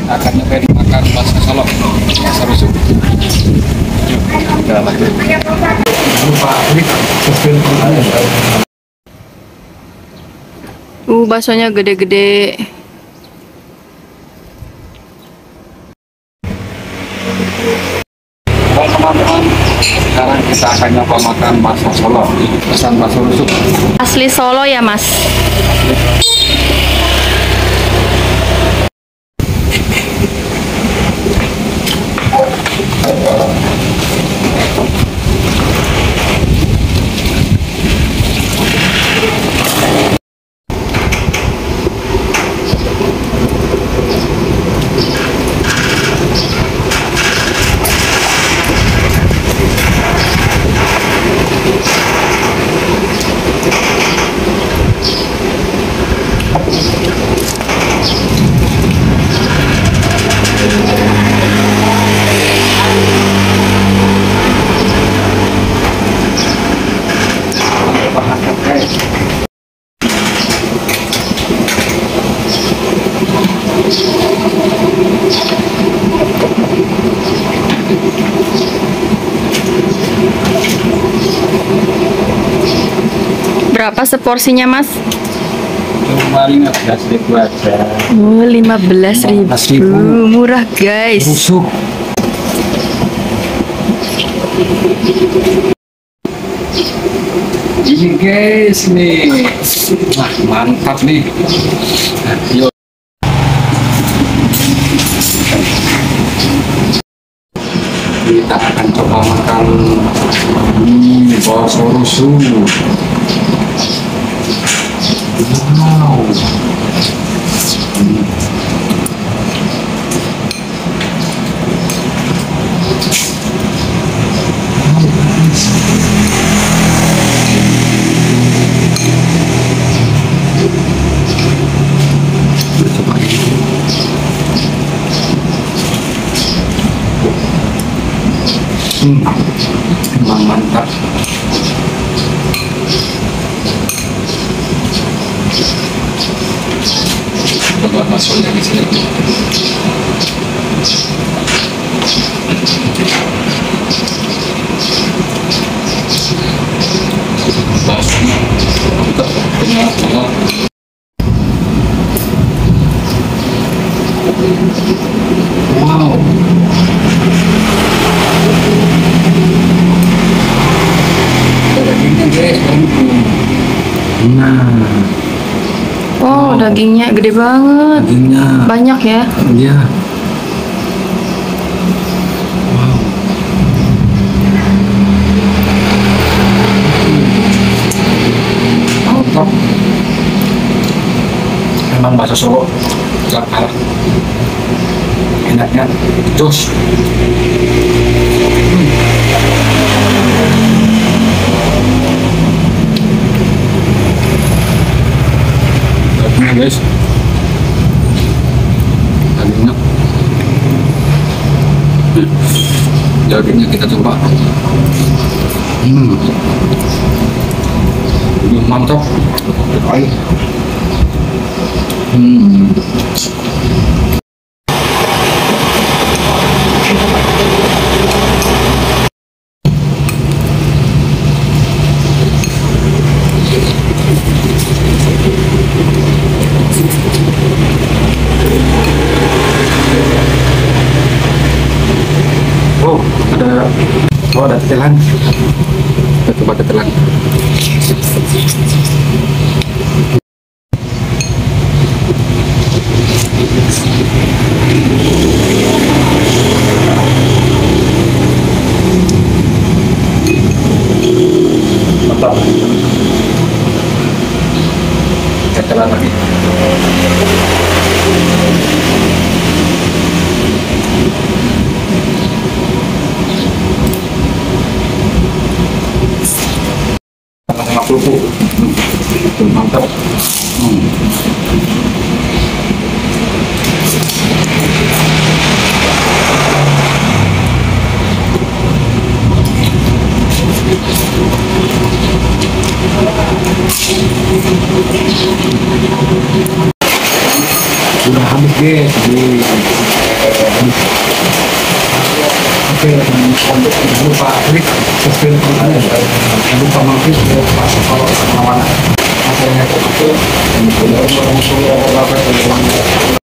akan nyobain makan bakso Solo, bakso rusuk. Yuk, kita lanjut. Lupa ini baksonya gede-gede. Halo teman-teman, sekarang kita akan nyoba makan bakso Solo. Pesan bakso rusuk. Asli Solo ya, Mas? Berapa seporsinya, Mas? Cuma 15.000 aja. Oh, 15.000. Murah, guys. Rusuk. Ini guys nih. Wah, mantap nih. Yuk. Kita akan coba makan bakso rusuk. Wow. Coba ini. Emang mantap. Coba masuknya di sini. Wow. Dagingnya guys, nah. Oh, dagingnya gede banget. Dagingnya Banyak ya? iya. Wow. Mantap. Memang bakso Solo gak kalah. Enaknya jos. Dagingnya guys, dagingnya kita coba. Mantap sekali. Ada tetelan. Kita coba tetelan. Mantap. Tetelan lagi. Mantap. Udah habis guys. Oke, untuk jangan lupa klik subscribe channelnya, jangan lupa mampir ke kalau kemana-mana. Hasilnya itu, dan